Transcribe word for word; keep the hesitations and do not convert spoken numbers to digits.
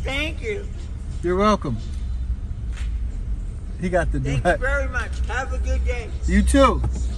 Thank you. You're welcome. He got the Thank direct. you very much. Have a good day. You too.